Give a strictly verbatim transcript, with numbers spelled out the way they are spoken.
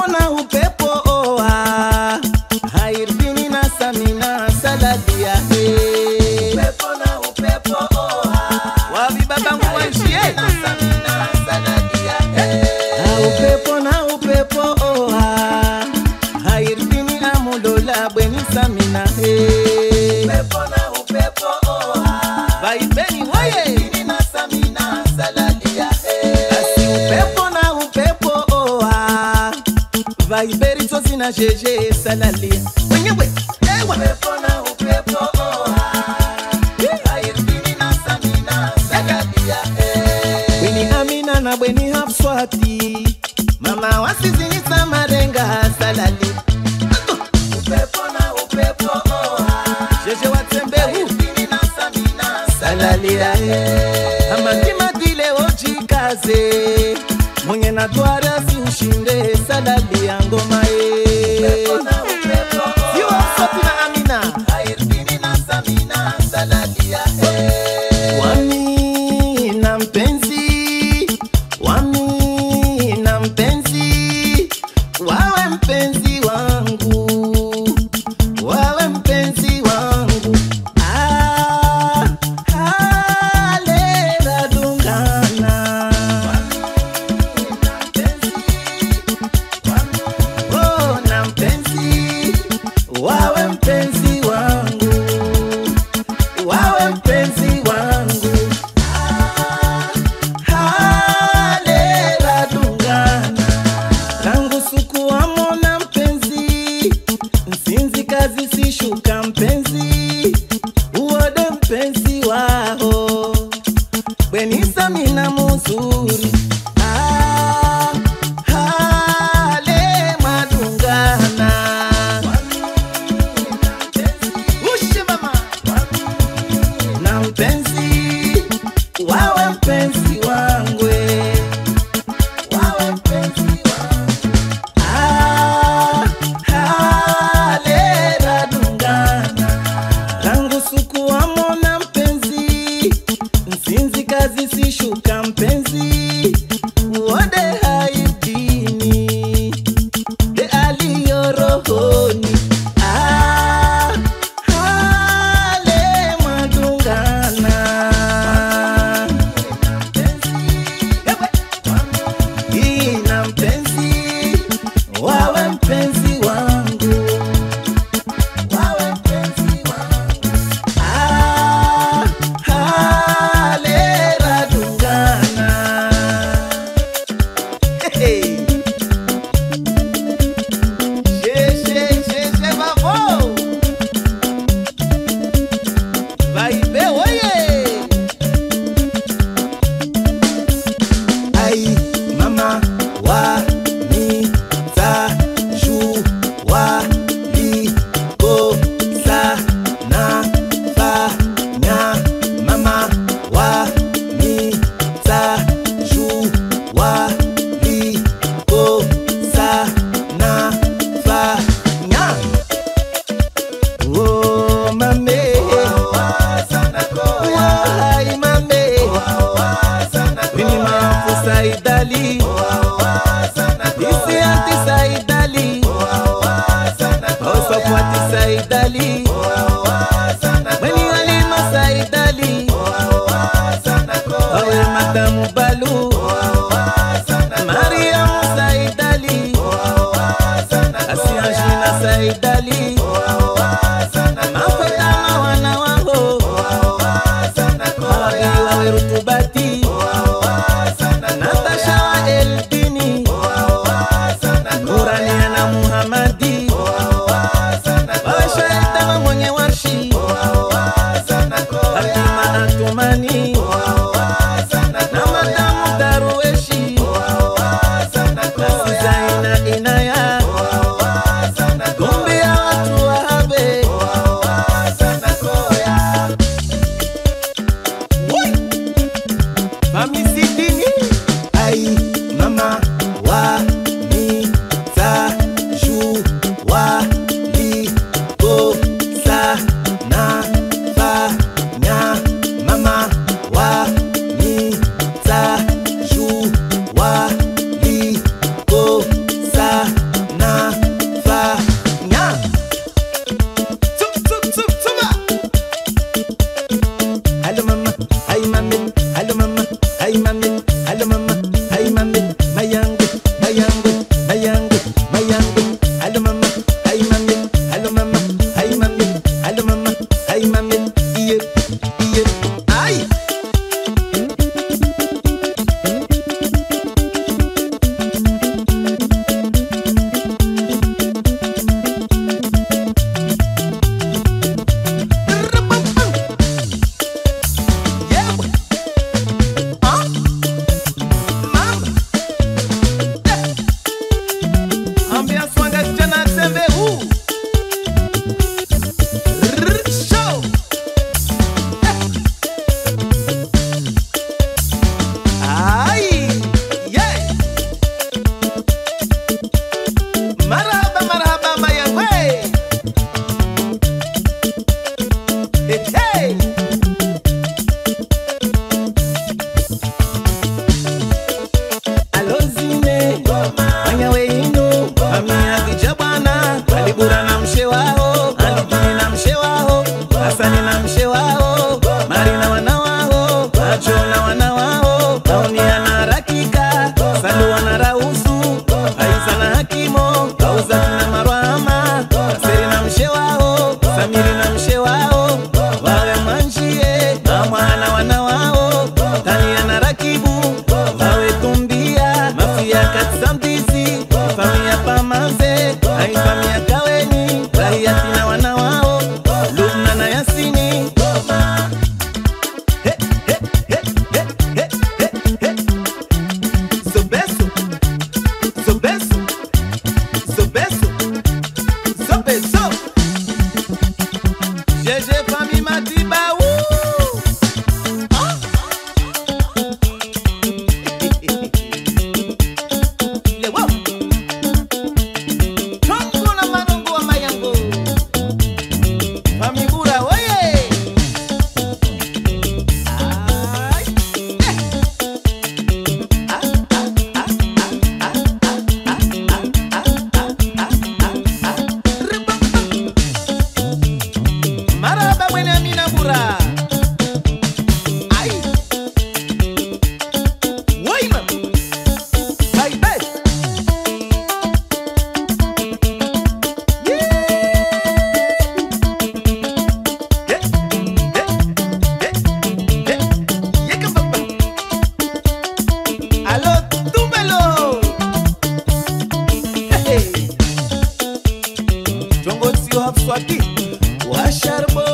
upepo na upepo oa Hairdini na Samina Saladia he upepo na upepo oa Wabi babangu wanshie na Samina Saladia he upepo na upepo oa Hairdini na mulola bweni Samina he upepo na upepo oa Vaibeni waye na Samina Saladia he Asi upepo na upepo oa Vaiberi tosi na jeje Salalia Wenyewe ewa upepo na upepo oa Hairdini na Samina Saladia he Bweni Amina na bweni Hafswati Mama wasizini Samarenga Salalia Upepo na upepo oa Jeje watembe Hairdini na Samina Salalia Amandima dile ojikaze Mwenye na tuara si ushinde Salalia ngoma e Upepo na upepo oa Siwa Hafswati na Amina Hairdini na Samina Salalia Wami na mpenzi Wami na mpenzi Wawe mpenzi wangu Wawe mpenzi wangu Ah, hale radungana Oh, na mpenzi Wawe mpenzi wangu Wawe mpenzi wangu Ah, hale radungana Tangu suku wamo na mpenzi Msinzi kazi sishuka mpenzi Uode mpenzi waho Bweni Samina muzuri Ah, hale madungana Ushi mama Na mpenzi Wawe mpenzi wangwe Wawe mpenzi wangu Ah, hale radungana Tangu suku wamo na mpenzi Msinzi kazi sishuka mpenzi Uode Hairdini De aliyo rohoni Ah, hale madungana Ina mpenzi Wawe mpenzi wangu Wawe mpenzi wangu Ah, hale radungana Hey Sheche, sheche babo Vaibe oye Ai mama wa mi ta ju wa li ko sa na fa nya Mama wa mi ta ju wa li ko sa na fa nya Oh mame Wai mame Bini mafu Saidali Disi anti Saidali Osofwati Saidali Bini Halima Saidali Owe Madamu Balu Mariamu Saidali Asianjina Saidali Mafetama wana wango Mawagi wawe Rutubati Natasha wa Eldini Nurania na Muhammadi Wawe Shaita wa mwenye warshi Hatima Antumani Na Madamu Darueshi Nasizaina Inaya Gumbi ya watu wahabe Famisidini Ai mama wa mi ta ju Haifamia Kaweni, Rahiyati na wana wao, Lubna na Yasini. He, he, he, he, he, he, he. Zobeso, Zobeso, Zobeso, Zobeso. Jeje Fami Matiba, woo! Ah. Le wow. Tongo na manongo wa mayango. Fami Bura, oye! Ay. Eh. Ah, ah, ah, ah, ah, ah, ah, ah, ah, ah, ah, ah. Ribam. Maraba mwene Amina Bura. Ay. Woima. Bye bye. Yeah. Yeah. Yeah. Yeah. Yeah. Yeka papa. Allo, túmbelo. Hey. Jongo sio hapswaki. Washarbo.